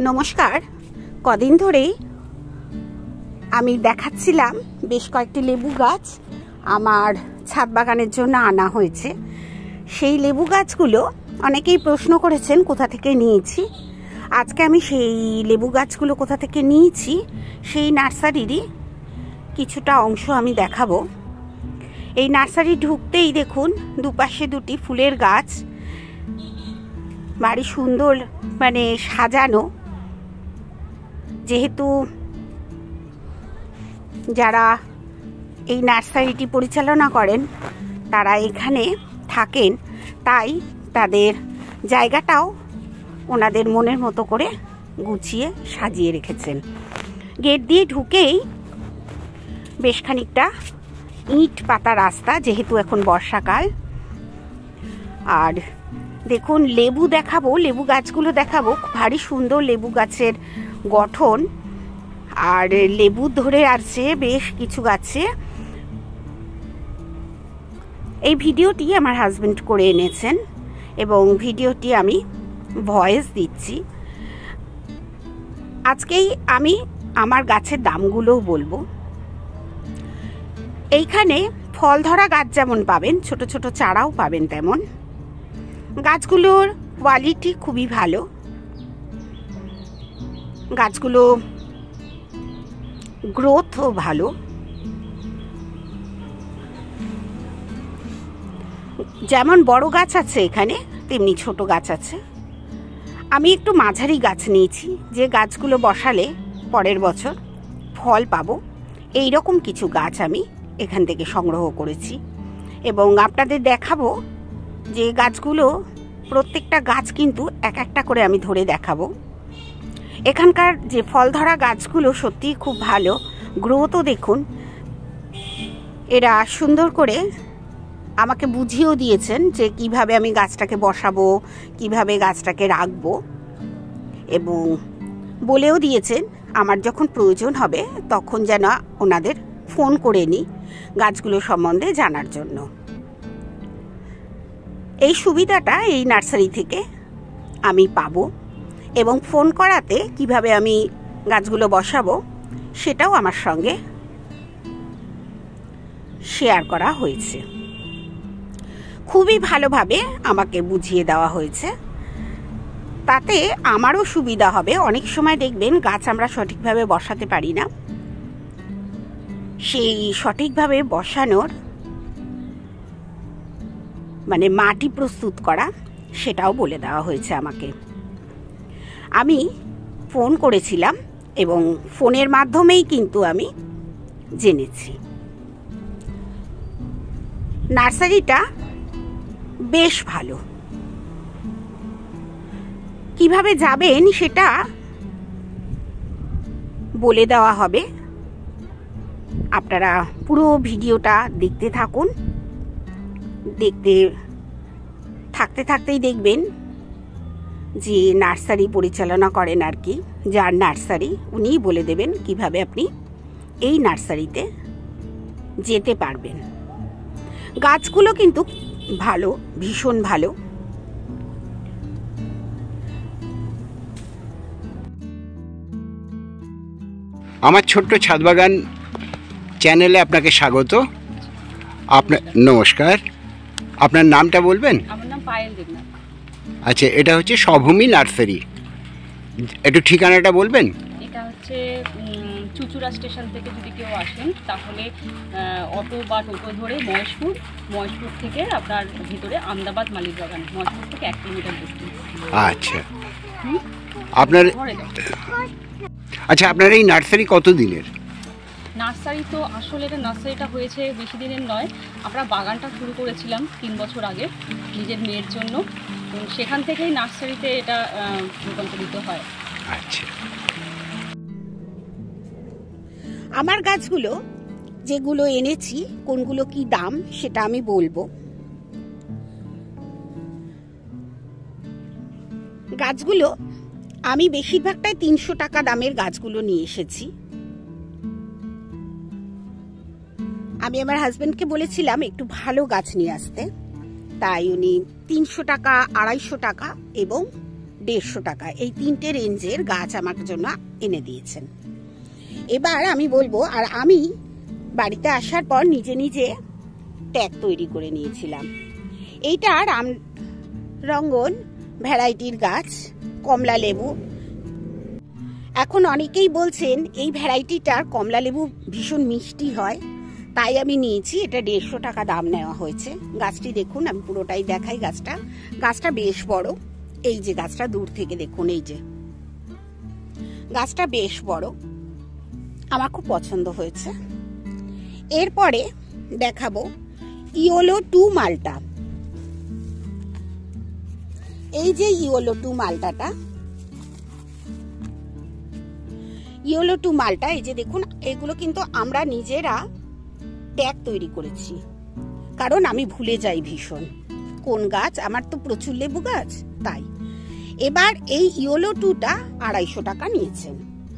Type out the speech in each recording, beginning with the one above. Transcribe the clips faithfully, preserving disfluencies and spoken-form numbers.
নমস্কার। কদিন ধরেই আমি দেখাচ্ছিলাম বেশ কয়েকটি লেবু গাছ আমার ছাদ বাগানের জন্য আনা হয়েছে। সেই লেবু গাছগুলো অনেকেই প্রশ্ন করেছেন কোথা থেকে নিয়েছি। আজকে আমি সেই লেবু গাছগুলো কোথা থেকে নিয়েছি সেই নার্সারিরই কিছুটা অংশ আমি দেখাবো। এই নার্সারি ঢুকতেই দেখুন দুপাশে দুটি ফুলের গাছ, বাড়ি সুন্দর মানে সাজানো। যেহেতু যারা এই নার্সারিটি পরিচালনা করেন তারা এখানে থাকেন, তাই তাদের জায়গাটাও ওনাদের মনের মতো করে গুছিয়ে সাজিয়ে রেখেছেন। গেট দিয়ে ঢুকেই বেশ খানিকটা ইট পাতা রাস্তা, যেহেতু এখন বর্ষাকাল। আর দেখুন লেবু দেখাবো, লেবু গাছগুলো দেখাবো। ভারী সুন্দর লেবু গাছের গঠন, আর লেবু ধরে আসছে বেশ কিছু গাছে। এই ভিডিওটি আমার হাজবেন্ড করে এনেছেন এবং ভিডিওটি আমি ভয়েস দিচ্ছি। আজকেই আমি আমার গাছের দামগুলোও বলবো। এইখানে ফল ধরা গাছ যেমন পাবেন, ছোট ছোট চারাও পাবেন তেমন। গাছগুলোর কোয়ালিটি খুবই ভালো। গাছগুলো গ্রোথও ভালো। যেমন বড় গাছ আছে এখানে, তেমনি ছোট গাছ আছে। আমি একটু মাঝারি গাছ নিয়েছি, যে গাছগুলো বসালে পরের বছর ফল পাবো, এই রকম কিছু গাছ আমি এখান থেকে সংগ্রহ করেছি এবং আপনাদের দেখাবো। যে গাছগুলো প্রত্যেকটা গাছ কিন্তু এক একটা করে আমি ধরে দেখাবো। এখানকার যে ফল ধরা গাছগুলো সত্যিই খুব ভালো, গ্রোথও দেখুন। এরা সুন্দর করে আমাকে বুঝিয়েও দিয়েছেন যে কিভাবে আমি গাছটাকে বসাবো, কিভাবে গাছটাকে রাখবো, এবং বলেও দিয়েছেন আমার যখন প্রয়োজন হবে তখন যেন ওনাদের ফোন করে নিই গাছগুলো সম্বন্ধে জানার জন্য। এই সুবিধাটা এই নার্সারি থেকে আমি পাবো এবং ফোন করাতে কিভাবে আমি গাছগুলো বসাবো সেটাও আমার সঙ্গে শেয়ার করা হয়েছে। খুবই ভালোভাবে আমাকে বুঝিয়ে দেওয়া হয়েছে, তাতে আমারও সুবিধা হবে। অনেক সময় দেখবেন গাছ আমরা সঠিকভাবে বসাতে পারি না, সেই সঠিকভাবে বসানোর মানে মাটি প্রস্তুত করা সেটাও বলে দেওয়া হয়েছে আমাকে। আমি ফোন করেছিলাম এবং ফোনের মাধ্যমেই কিন্তু আমি জেনেছি। নার্সারিটা বেশ ভালো। কিভাবে যাবেন সেটা বলে দেওয়া হবে। আপনারা পুরো ভিডিওটা দেখতে থাকুন। দেখতে থাকতে থাকতেই দেখবেন যে নার্সারি পরিচালনা করেন আর কি, যার নার্সারি, উনিই বলে দেবেন কিভাবে আপনি এই নার্সারিতে যেতে পারবেন। গাছগুলো কিন্তু ভালো, ভীষণ ভালো। আমার ছোট্ট ছাদ বাগান চ্যানেলে আপনাকে স্বাগত। আপনার নমস্কার, আপনার নামটা বলবেন? আমার নাম পায়েল দেবনাথ। আচ্ছা, এটা হচ্ছে স্বভূমি নার্সারি, একটু ঠিকানাটা বলবেন? এটা হচ্ছে চুচুড়া স্টেশন থেকে যদি কেউ আসেন তাহলে অটো বা টোটো ধরে মহেশপুর, মহেশপুর থেকে আপনার ভিতরে আমদাবাদ মালিক বাগান, মহেশপুর থেকে এক কিলোমিটার ডিস্টেন্স। আচ্ছা, আপনার আচ্ছা আপনার এই নার্সারি কত দিনের? নার্সারি তো আসলে এটা নার্সারিটা হয়েছে বেশি দিনের নয়। আমরা বাগানটা শুরু করেছিলাম তিন বছর আগে নিজের মেয়ের জন্য, সেখান থেকেই নার্সারিতে এটা রূপান্তরিত হয়। আচ্ছা, আমার গাছগুলো যেগুলো এনেছি কোনগুলো কি দাম সেটা আমি বলবো। গাছগুলো আমি বেশিরভাগটাই তিনশো টাকা দামের গাছগুলো নিয়ে এসেছি। আমি আমার হাজবেন্ডকে বলেছিলাম একটু ভালো গাছ নিয়ে আসতে, তাই উনি তিনশো টাকা, আড়াইশো টাকা এবং দেড়শো টাকা। এই তিনটে রেঞ্জের গাছ আমার জন্য এনে দিয়েছেন। এবার আমি বলবো, আর আমি বাড়িতে আসার পর নিজে নিজে ট্যাগ তৈরি করে নিয়েছিলাম। এইটা রামরঙ্গন ভ্যারাইটির গাছ, কমলা লেবু। এখন অনেকেই বলছেন এই ভ্যারাইটিটার কমলা লেবু ভীষণ মিষ্টি হয়, তাই আমি নিয়েছি। এটা দেড়শো টাকা দাম নেওয়া হয়েছে। গাছটি দেখুন, আমি পুরোটাই দেখাই। গাছটা গাছটা বেশ বড়। এই যে গাছটা দূর থেকে দেখুন, এই যে গাছটা বেশ বড়, আমার খুব পছন্দ হয়েছে। এরপরে দেখাবো ইয়োলো টু মালটা। এই যে ইয়োলো টু মালটাটা, ইয়োলো টু মালটা, এই যে দেখুন, এগুলো কিন্তু আমরা নিজেরা ট্যাগ তৈরি করেছি, কারণ আমি ভুলে যাই ভীষণ কোন গাছ। আমার তো প্রচুর লেবু গাছ, তাই। এবার এই ইয়োলো টুটা আড়াইশো টাকা নিয়েছেন।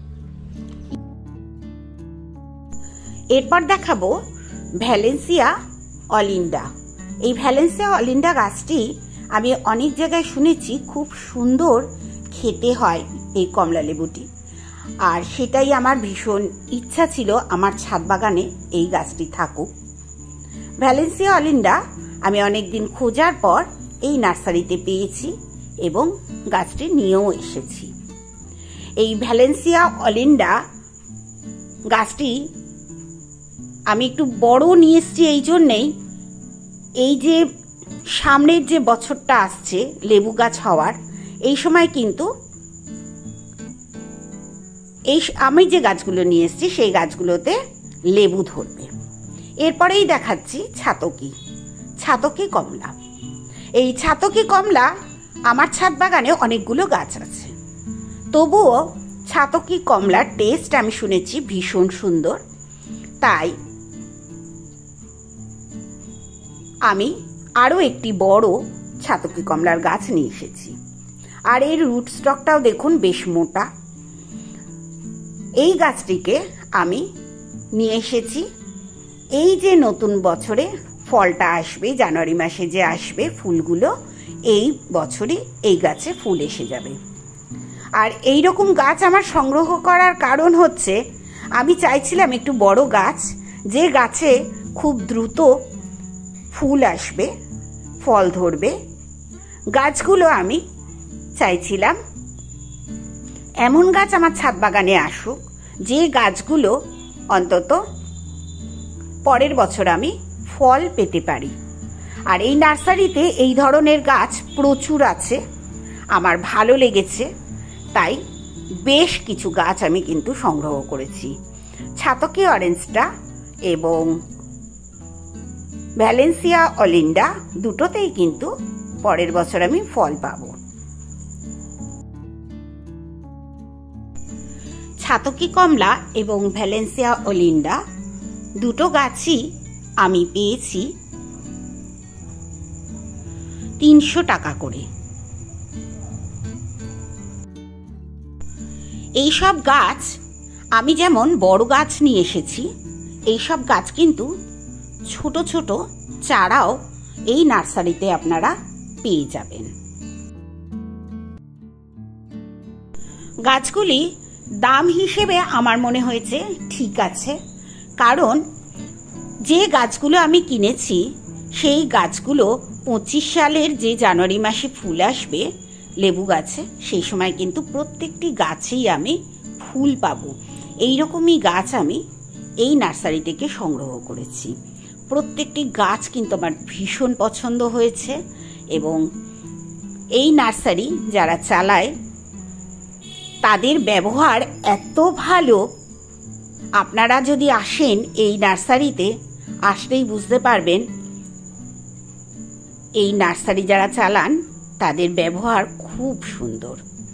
এরপর দেখাবো ভ্যালেন্সিয়া অলিন্ডা। এই ভ্যালেন্সিয়া অলিন্ডা গাছটি আমি অনেক জায়গায় শুনেছি খুব সুন্দর খেতে হয় এই কমলা লেবুটি, আর সেটাই আমার ভীষণ ইচ্ছা ছিল আমার ছাদ বাগানে এই গাছটি থাকুক। ভ্যালেন্সিয়া অলিন্ডা আমি অনেকদিন খোঁজার পর এই নার্সারিতে পেয়েছি এবং গাছটি নিয়েও এসেছি। এই ভ্যালেন্সিয়া অলিন্ডা গাছটি আমি একটু বড় নিয়ে এসেছি এই জন্যেই, এই যে সামনের যে বছরটা আসছে লেবু গাছ হওয়ার, এই সময় কিন্তু এই আমি যে গাছগুলো নিয়ে এসেছি সেই গাছগুলোতে লেবু ধরবে। এরপরেই দেখাচ্ছি ছাতকি, ছাতকি কমলা। এই ছাতকি কমলা আমার ছাদ বাগানে অনেকগুলো গাছ আছে, তবুও ছাতকি কমলার টেস্ট আমি শুনেছি ভীষণ সুন্দর, তাই আমি আরও একটি বড় ছাতকি কমলার গাছ নিয়ে এসেছি। আর এর রুট স্টকটাও দেখুন বেশ মোটা। এই গাছটিকে আমি নিয়ে এসেছি এই যে নতুন বছরে ফলটা আসবে, জানুয়ারি মাসে যে আসবে ফুলগুলো, এই বছরই এই গাছে ফুল এসে যাবে। আর এই রকম গাছ আমার সংগ্রহ করার কারণ হচ্ছে আমি চাইছিলাম একটু বড় গাছ, যে গাছে খুব দ্রুত ফুল আসবে, ফল ধরবে। গাছগুলো আমি চাইছিলাম এমন গাছ আমার ছাদ বাগানে আসুক যে গাছগুলো অন্তত পরের বছর আমি ফল পেতে পারি। আর এই নার্সারিতে এই ধরনের গাছ প্রচুর আছে, আমার ভালো লেগেছে, তাই বেশ কিছু গাছ আমি কিন্তু সংগ্রহ করেছি। ছাতকি অরেঞ্জটা এবং ভ্যালেন্সিয়া অলিন্ডা দুটোতেই কিন্তু পরের বছর আমি ফল পাবো। ছাতকি কমলা এবং ভ্যালেন্সিয়া অলিন্ডা দুটো গাছই আমি পেয়েছি তিনশো টাকা করে। এইসব গাছ আমি যেমন বড় গাছ নিয়ে এসেছি, এইসব গাছ কিন্তু ছোট ছোট চারাও এই নার্সারিতে আপনারা পেয়ে যাবেন। গাছগুলি দাম হিসেবে আমার মনে হয়েছে ঠিক আছে, কারণ যে গাছগুলো আমি কিনেছি সেই গাছগুলো পঁচিশ সালের যে জানুয়ারি মাসে ফুল আসবে লেবু গাছে, সেই সময় কিন্তু প্রত্যেকটি গাছেই আমি ফুল পাবো। এইরকমই গাছ আমি এই নার্সারি থেকে সংগ্রহ করেছি। প্রত্যেকটি গাছ কিন্তু আমার ভীষণ পছন্দ হয়েছে এবং এই নার্সারি যারা চালায় তাদের ব্যবহার এত ভালো, আপনারা যদি আসেন এই নার্সারিতে আসলেই বুঝতে পারবেন এই নার্সারি যারা চালান তাদের ব্যবহার খুব সুন্দর।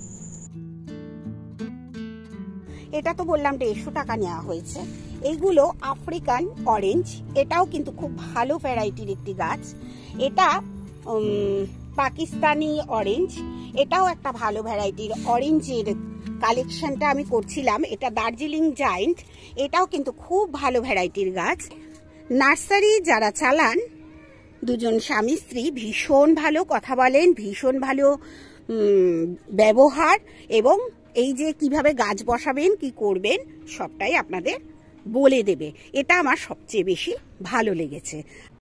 এটা তো বললাম দেড়শো টাকা নেওয়া হয়েছে। এইগুলো আফ্রিকান অরেঞ্জ, এটাও কিন্তু খুব ভালো ভ্যারাইটির একটি গাছ। এটা পাকিস্তানি অরেঞ্জ, এটাও একটা ভালো ভ্যারাইটির অরেঞ্জের কালেকশনটা আমি করছিলাম। এটা দার্জিলিং জায়েন্ট, এটাও কিন্তু খুব ভালো ভ্যারাইটির গাছ। নার্সারি যারা চালান দুজন স্বামী স্ত্রী ভীষণ ভালো কথা বলেন, ভীষণ ভালো ব্যবহার এবং এই যে কিভাবে গাছ বসাবেন কি করবেন সবটাই আপনাদের বলে দেবে। এটা আমার সবচেয়ে বেশি ভালো লেগেছে।